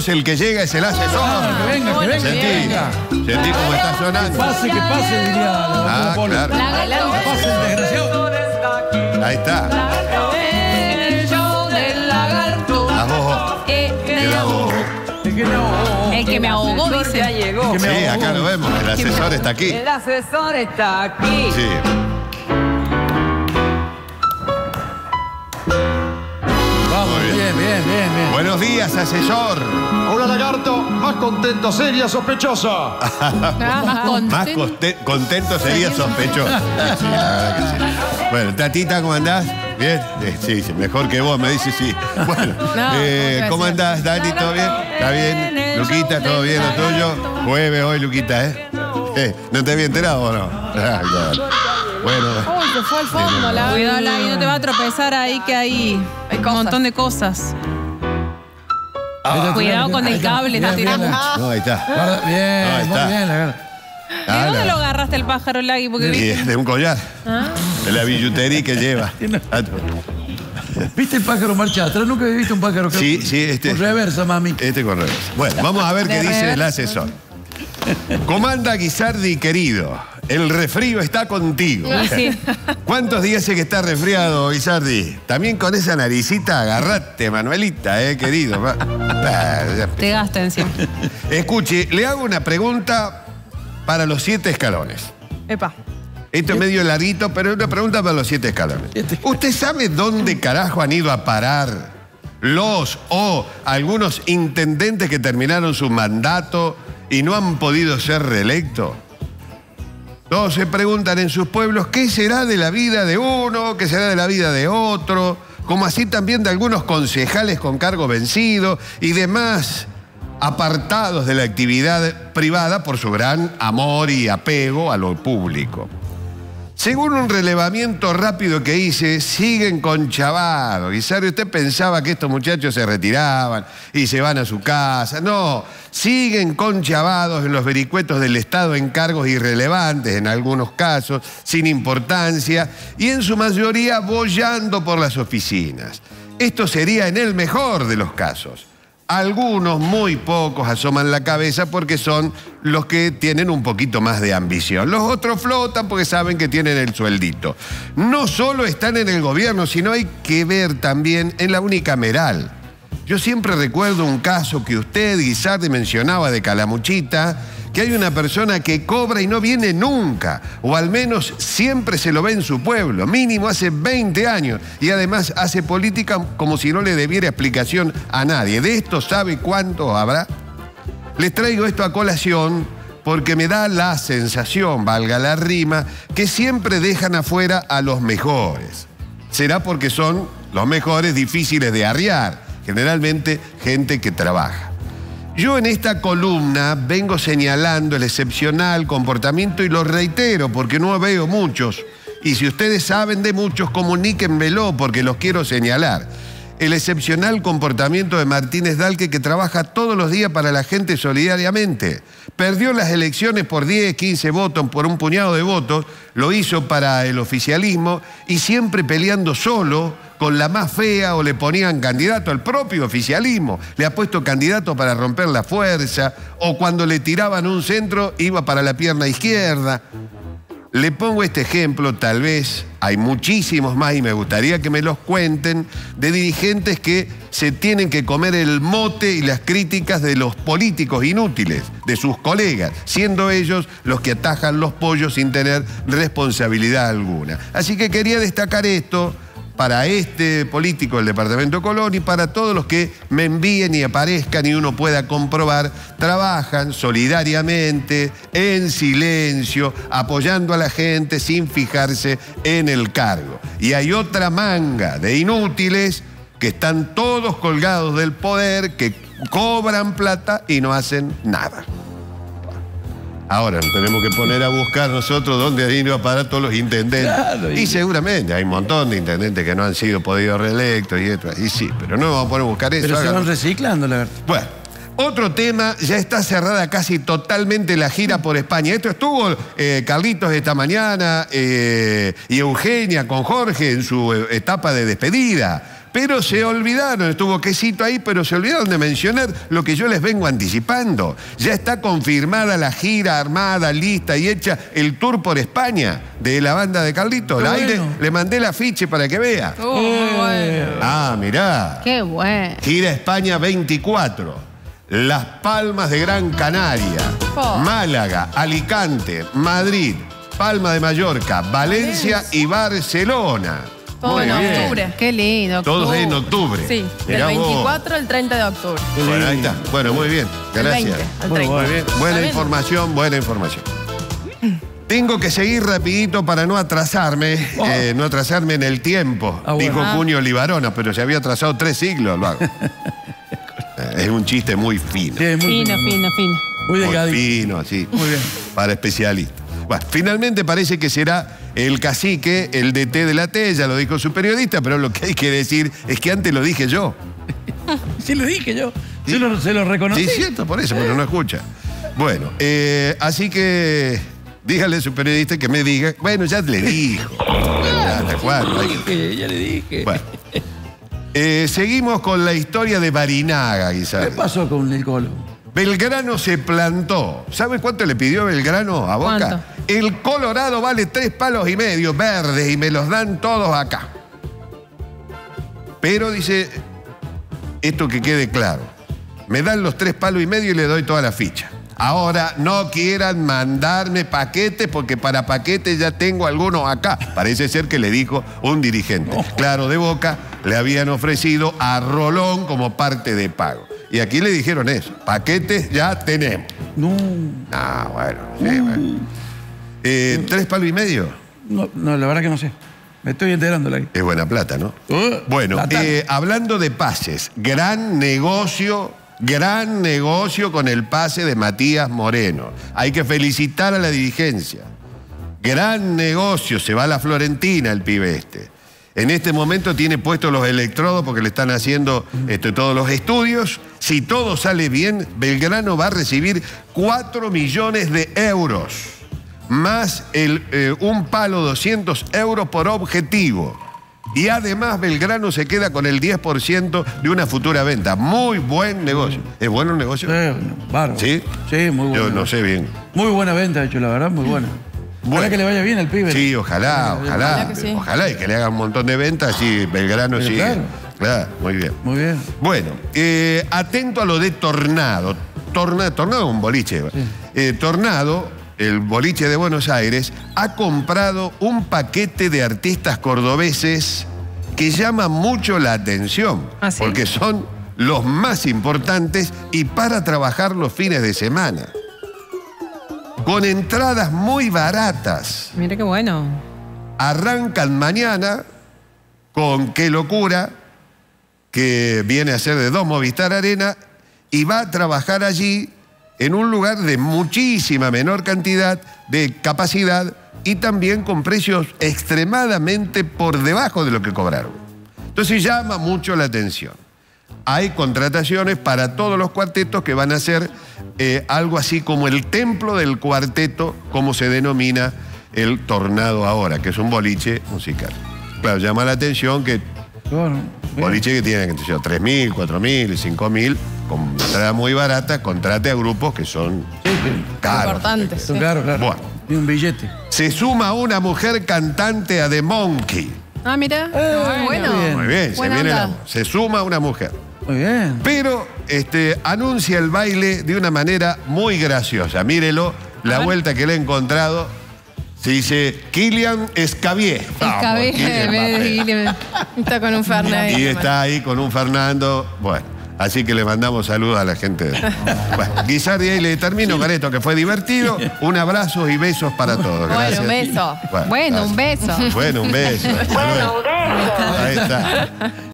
tenemos, el que llega es el asesor. Que venga. Sentí cómo está sonando. Que pase, diría la claro. Que pase el desgraciado. Ahí está. El show del lagarto. La voz. El que me ahogó, dice. Ya llegó. Sí, acá lo vemos. El asesor está aquí. El asesor está aquí. Sí. Vamos, bien. Buenos días, asesor. Hola, lagarto. Más contento, seria, sospechosa. Más contento sería sospechoso. Sí, la verdad que sí. Bueno, Tatita, ¿cómo andás? ¿Bien? Sí, mejor que vos, me dice sí. Bueno, ¿cómo andás, Tati? ¿Todo bien? ¿Está bien? Luquita, ¿todo bien lo tuyo? Jueves hoy, Luquita, ¿eh? ¿No te había enterado o no? Bueno. Uy, se fue al fondo. Cuidado, Lagui, no te va a tropezar ahí, que hay un montón de cosas. Cuidado con el cable, está tirando. No, ahí está. Bien, ahí está. muy bien, lagarto. ¿De dónde lo agarraste el pájaro, Lagui? Porque De un collar. De la billutería que lleva. ¿Viste el pájaro marcha atrás? Nunca había visto un pájaro que... Sí, con reversa, mami. Con reversa. Bueno, vamos a ver qué dice el asesor. Comanda Guisardi, querido, el resfrío está contigo. Sí. ¿Cuántos días hace que está resfriado, Guisardi? También con esa naricita agarrate, Manuelita, querido. Te gasta encima. Escuche, le hago una pregunta para los 7 escalones. Epa. Esto es medio larguito, pero es una pregunta para los 7 escalones. ¿Usted sabe dónde carajo han ido a parar los o algunos intendentes que terminaron su mandato y no han podido ser reelectos? Todos se preguntan en sus pueblos qué será de la vida de uno, qué será de la vida de otro, como así también de algunos concejales con cargo vencido y demás apartados de la actividad privada por su gran amor y apego a lo público. Según un relevamiento rápido que hice, siguen conchavados. Guisardi, usted pensaba que estos muchachos se retiraban y se van a su casa. No, siguen conchavados en los vericuetos del Estado en cargos irrelevantes, en algunos casos, sin importancia, y en su mayoría boyando por las oficinas. Esto sería en el mejor de los casos. Algunos, muy pocos, asoman la cabeza porque son los que tienen un poquito más de ambición. Los otros flotan porque saben que tienen el sueldito. No solo están en el gobierno, sino hay que ver también en la unicameral. Yo siempre recuerdo un caso que usted, Guisardi, mencionaba de Calamuchita, que hay una persona que cobra y no viene nunca, o al menos siempre se lo ve en su pueblo, mínimo hace 20 años, y además hace política como si no le debiera explicación a nadie. ¿De esto sabe cuántos habrá? Les traigo esto a colación porque me da la sensación, valga la rima, que siempre dejan afuera a los mejores. Será porque son los mejores difíciles de arriar, generalmente gente que trabaja. Yo en esta columna vengo señalando el excepcional comportamiento y lo reitero porque no veo muchos. Y si ustedes saben de muchos, comuníquenmelo porque los quiero señalar. El excepcional comportamiento de Martínez Dalque, que trabaja todos los días para la gente solidariamente. Perdió las elecciones por 10, 15 votos, por un puñado de votos, lo hizo para el oficialismo y siempre peleando solo, con la más fea, o le ponían candidato al propio oficialismo. Le ha puesto candidato para romper la fuerza, o cuando le tiraban un centro, iba para la pierna izquierda. Le pongo este ejemplo, tal vez hay muchísimos más y me gustaría que me los cuenten, de dirigentes que se tienen que comer el mote y las críticas de los políticos inútiles, de sus colegas, siendo ellos los que atajan los pollos sin tener responsabilidad alguna. Así que quería destacar esto para este político del departamento de Colón y para todos los que me envíen y aparezcan y uno pueda comprobar, trabajan solidariamente, en silencio, apoyando a la gente sin fijarse en el cargo. Y hay otra manga de inútiles que están todos colgados del poder, que cobran plata y no hacen nada. Ahora nos tenemos que poner a buscar nosotros dónde han ido a parar todos los intendentes. Claro, y seguramente hay un montón de intendentes que no han sido podidos reelectos y esto. Y sí, pero no vamos a poner a buscar eso. Pero se van reciclando, la verdad. Bueno, otro tema, ya está cerrada casi totalmente la gira por España. Esto estuvo Carlitos esta mañana y Eugenia con Jorge en su etapa de despedida. pero se olvidaron, estuvo Quesito ahí, pero se olvidaron de mencionar lo que yo les vengo anticipando. Ya está confirmada la gira armada, lista y hecha, el tour por España de la banda de Carlitos. Qué Aire, bueno. le mandé el afiche para que vea. Muy bueno. Ah, mirá. Qué bueno. Gira España 24. Las Palmas de Gran Canaria, Oh. Málaga, Alicante, Madrid, Palma de Mallorca, Valencia y Barcelona. Todo en Muy bien. octubre. Qué lindo. Todos octubre. en octubre. Sí, del Mirá vos. 24 al 30 de octubre. Bueno, ahí está. Bueno, muy bien. Del Gracias. 20 al Muy 30. bueno. Buena ¿Está bien? información, buena información. Tengo que seguir rapidito para no atrasarme, no atrasarme en el tiempo, Ah, bueno. dijo Cunio Libarona, pero se había atrasado 3 siglos, lo hago. Es un chiste muy fino. Sí, es muy Fino, fino, fino. Muy Muy delgadito. fino, así. Muy bien. Para especialistas. Bueno, finalmente parece que será el cacique, el DT de la T, ya lo dijo su periodista, pero lo que hay que decir es que antes lo dije yo. Sí, lo dije yo. Se lo reconocí. Sí, es cierto, por eso, pero no escucha. Bueno, así que dígale a su periodista que me diga. Bueno, ya le dijo. Ya, ¿hasta cuándo? Hay que- Ya le dije. Bueno. Seguimos con la historia de Barinaga, ¿Qué quizás. pasó con el Colo? Belgrano se plantó. ¿Sabe cuánto le pidió Belgrano a Boca? ¿Cuánto? El Colorado vale 3,5 palos verdes y me los dan todos acá. Pero dice, esto que quede claro, me dan los 3,5 palos y le doy toda la ficha. Ahora no quieran mandarme paquetes porque para paquetes ya tengo algunos acá. Parece ser que le dijo un dirigente. Claro, de Boca le habían ofrecido a Rolón como parte de pago. Y aquí le dijeron eso, paquetes ya tenemos. No, Ah, bueno, sí, bueno. 3,5 palos. no, la verdad que no sé. Me estoy enterando la. Es buena plata, ¿no? Bueno, Plata. hablando de pases, gran negocio con el pase de Matías Moreno. Hay que felicitar a la dirigencia. Gran negocio, se va a la Florentina el pibe este. En este momento tiene puestos los electrodos porque le están haciendo todos los estudios. Si todo sale bien, Belgrano va a recibir 4 millones de euros. Más un palo 200 euros por objetivo. Y además Belgrano se queda con el 10% de una futura venta. Muy buen negocio. ¿Es bueno el negocio? Bárbaro. ¿Sí? Sí, muy bueno. Yo no sé bien. Muy buena venta, de hecho, la verdad, muy buena. Bueno. Ojalá que le vaya bien al pibe. Sí, ojalá. Ojalá que sí. Ojalá y que le hagan un montón de ventas y Belgrano Pero sigue. claro. Claro, muy bien. Muy bien. Bueno, atento a lo de Tornado. Tornado es un boliche. Tornado, el boliche de Buenos Aires, ha comprado un paquete de artistas cordobeses que llama mucho la atención. ¿Ah, sí? Porque son los más importantes y para trabajar los fines de semana. Con entradas muy baratas. Mira qué bueno. Arrancan mañana con Qué Locura, que viene a ser de 2 Movistar Arena, y va a trabajar allí en un lugar de muchísima menor cantidad de capacidad y también con precios extremadamente por debajo de lo que cobraron. Entonces llama mucho la atención. Hay contrataciones para todos los cuartetos que van a ser algo así como el templo del cuarteto, como se denomina el Tornado ahora, que es un boliche musical. Claro, llama la atención que Bueno, bien. boliche que tiene 3.000, 4.000, 5.000, con entrada muy barata, contrate a grupos que son Sí, sí. caros. Importantes. Son claro, claro. Bueno. Y un billete. Se suma una mujer cantante a The Monkey. Ah, mira. Bueno. Bien. Muy bien, Buena onda. se suma una mujer. Muy bien. Pero anuncia el baile de una manera muy graciosa. Mírelo, la vuelta que le he encontrado. Se dice Kylian Escabié. Está con un Fernet. Y está ahí con un Fernando. Bueno, así que le mandamos saludos a la gente. Bueno, Guisardi, ahí le termino con esto que fue divertido. Un abrazo y besos para todos. Bueno, Gracias. un beso. Bueno, un beso. Bueno, un beso. Hasta luego. Ahí está.